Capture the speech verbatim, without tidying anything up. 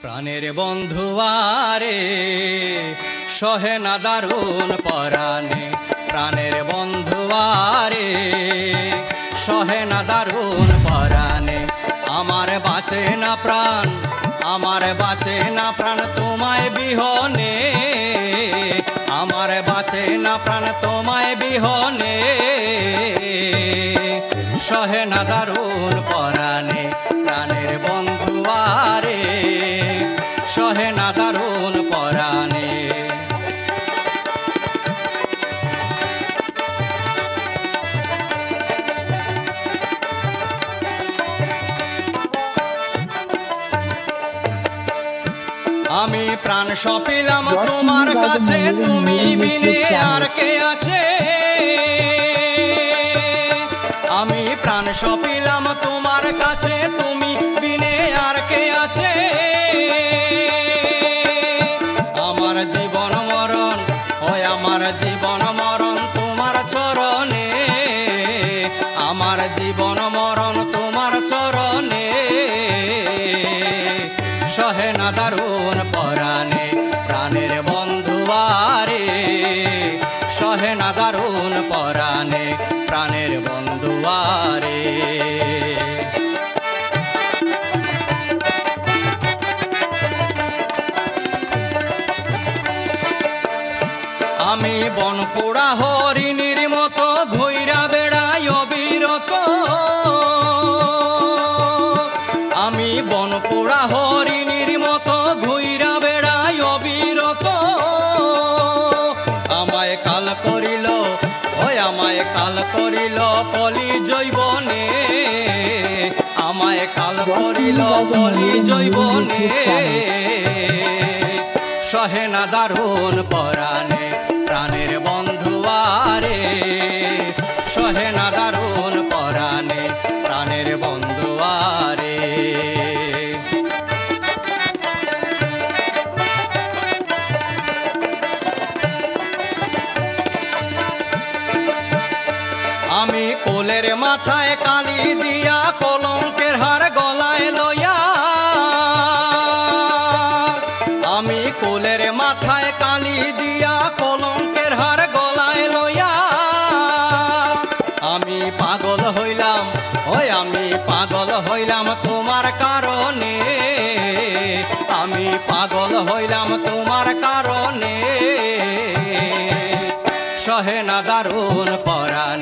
প্রাণের বন্ধু আরে সহে না দারুণ পরাণে, প্রাণের বন্ধু আরে সহে না দারুণ পরাণে। আমার বাঁচে না প্রাণ, আমার বাঁচে না প্রাণ তোমায় বিহনে, আমার বাঁচে না প্রাণ তোমায় বিহনে। সহে না দারুণ পরাণে, প্রাণের বন্ধু আরে সহে না দারুণ পরাণে। আমি প্রাণ সপিলাম তোমার কাছে, তুমি বিনে আর কে আছে। আমি প্রাণ সপিলাম তোমার কাছে, তুমি বিনে আর কে আছে। আমার জীবন মরণ হয়, আমার জীবন মরণ তোমার চরণে, আমার জীবন মরণ তোমার চরণে। সহে না দারুণ পরাণে, প্রাণের বন্ধু আরে সহে না দারুণ পরাণে, প্রাণের বন্ধু আরে। আমি বনপোড়া হরিণীর মতো ঘুইরা বেড়াই অবিরত, আমি বনপোড়া হরিণীর মতো ঘুইরা বেড়াই অবিরত। আমায় কাল করিল ওই আমায় কাল করিল কলি জৈবনে, আমায় কাল করিল কলি জৈবনে। সহে না দারুণ পরাণে, প্রাণের বন্ধু আরে সহে না দারুণ পরাণে, প্রাণের বন্ধু আরে। আমি কোলের মাথায় কালি দিয়া, কলঙ্কের হার গলায় লইয়া, আমি কোলের মাথায় কালি দিয়া, কলঙ্কের হার গলায় লইয়া। আমি পাগল হইলাম ওই আমি পাগল হইলাম তোমার কারণে, আমি পাগল হইলাম তোমার কারণে। সহে না দারুণ পরাণে,